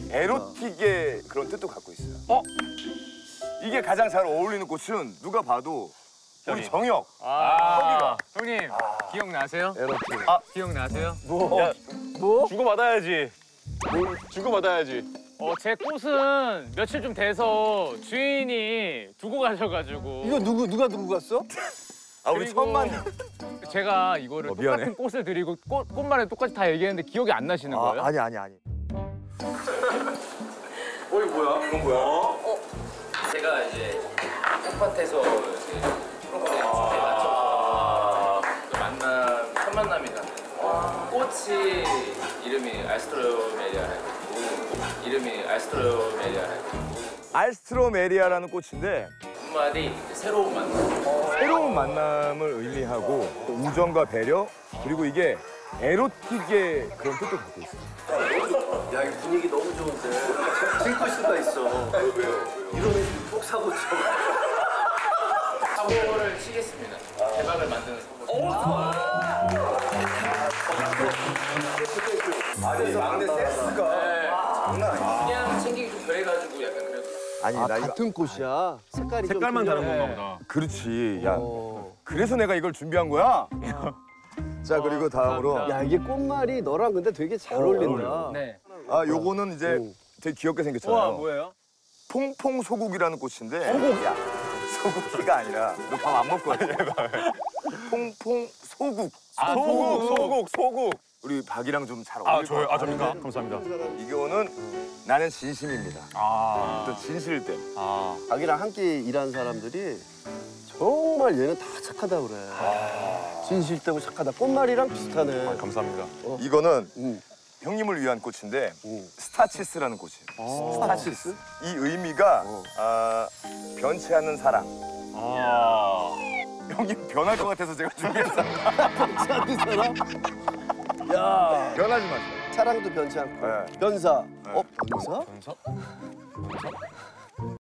에로틱의 그런 뜻도 갖고 있어요. 이게 가장 잘 어울리는 꽃은 누가 봐도 우리 정혁. 형님 기억나세요? 에로틱. 기억나세요? 뭐? 주고받아야지. 주고받아야지. 제 꽃은 며칠 좀 돼서 주인이 두고 가셔가지고. 이거 누가 두고 갔어? 우리 그리고 처음 만나. 제가 이거를 미안해. 똑같은 꽃을 드리고 꽃말에 똑같이 다 얘기했는데 기억이 안 나시는 거예요? 아니. 이거 뭐야? 이건 뭐야? 제가 이제 꽃밭에서 이제 프로그램 주제에 맞춰서 만남, 첫 만남이라는 꽃이 이름이 알스트로메리아라고 알스트로메리아라는 꽃인데 꽃말이 새로운 만남. 새로운 만남을 의미하고 우정과 배려 그리고 이게 에로틱의 그런 뜻도 갖고 있어요. 야, 이 분위기 너무 좋은데. 핑크 수가 있어. 왜요? 이러면 꼭 사고 쳐. 사고를 치겠습니다. 대박을 만드는 사고. 아니 막내 센스가 장난 아니야. 그냥 챙기기 좀 그래가지고 약간 그래도. 아니 나 이거 같은 꽃이야. 색깔이 색깔만 좀 다른 틀려. 건가 보다. 그렇지. 야 그래서 내가 이걸 준비한 거야. 자 그리고 다음으로 야, 이게 꽃말이 너랑 근데 되게 잘 어울린다. 네. 요거는 이제 되게 귀엽게 생겼잖아요. 뭐예요? 퐁퐁 소국이라는 꽃인데. 소국이야. 소국이가 아니라 너 밥 안 먹고 왔지? 퐁퐁 소국. 소국. 우리 박이랑 좀 잘 어울릴 것 같아요. 접니까? 감사합니다. 이거는 나는 진심입니다. 어떤 진실됨. 자기랑 함께 일하는 사람들이 정말 얘는 다 착하다 그래. 진실되고 착하다. 꽃말이랑 비슷하네. 감사합니다. 이거는 응. 형님을 위한 꽃인데 응. 스타치스라는 꽃이에요. 스타치스? 이 의미가 변치 않는 사랑. 형님 변할 것 같아서 제가 준비했어요. 착한 사람? 야, 변하지 마세요. 사랑도 변치 않고. 네. 변사. 네. 변사?